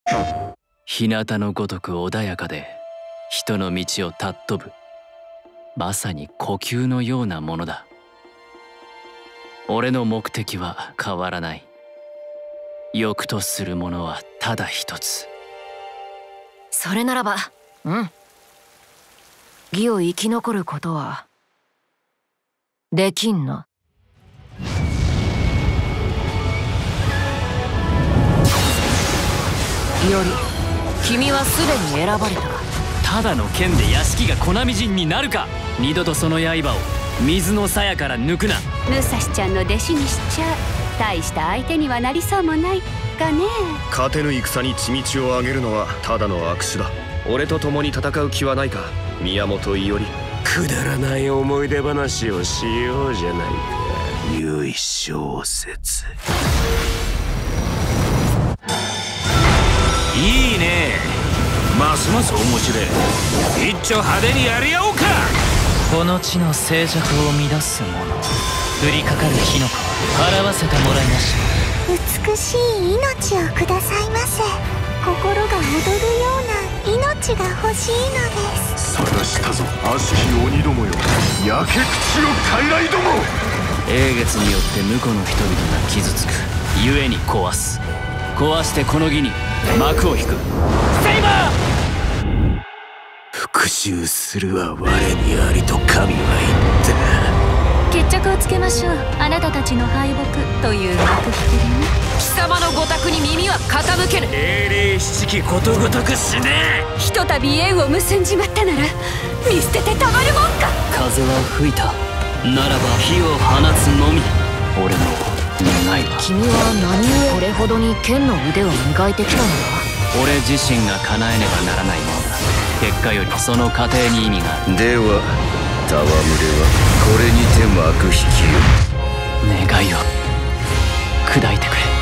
日向のごとく穏やかで人の道を尊ぶ、まさに呼吸のようなものだ。俺の目的は変わらない。欲とするものはただ一つ。 それならば、義を生き残ることはできんな。より君はすでに選ばれた。 ただの剣で屋敷が粉みじんになるか。二度とその刃を水の鞘から抜くな。 武蔵ちゃんの弟子にしちゃ大した相手にはなりそうもないかね。 勝てぬ戦に血道を上げるのはただの悪手だ。俺と共に戦う気はないか、宮本伊織。 くだらない思い出話をしようじゃないか。唯小説。いいね、ますます面白い。一丁派手にやり合おうか。 この地の静寂を乱す者、降りかかる火の粉を払わせてもらいました。 美しい命をくださいませ。心が躍るような命が欲しいのです。 探したぞ悪しき鬼どもよ、焼け口の傀儡ども。 英月によって婿の人々が傷つくゆえに壊す。壊してこの義に幕を引く。セイバー！ 復讐するは我にありと神は言った。 決着をつけましょう。あなたたちの敗北という幕引きでね。 貴様のご託に耳は傾けぬ。 英霊七騎ことごとく死ね。 ひとたび縁を結んじまったなら見捨ててたまるもんか。 風は吹いたならば火を放つのみ。俺の願いは。 君は何故これほどに剣の腕を磨いてきたのだ。 俺自身が叶えねばならないものだ。結果よりその過程に意味がある。 では戯れはこれにて幕引きよ。 願いを砕いてくれ。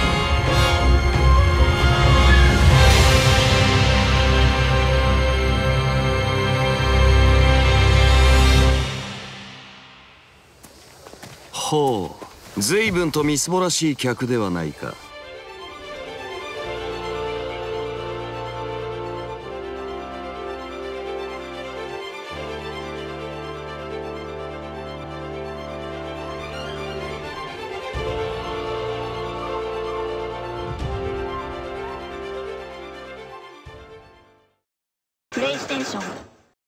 ほう、随分とみすぼらしい客ではないか。 プレイステーション